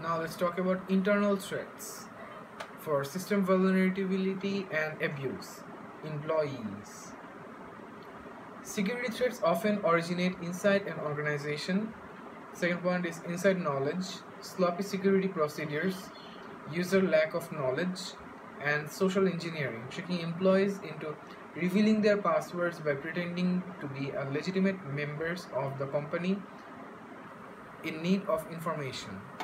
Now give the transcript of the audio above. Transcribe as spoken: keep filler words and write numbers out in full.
Now let's talk about internal threats for system vulnerability and abuse. Employees. Security threats often originate inside an organization. Second point is inside knowledge, sloppy security procedures, user lack of knowledge, and social engineering, tricking employees into revealing their passwords by pretending to be a legitimate members of the company in need of information.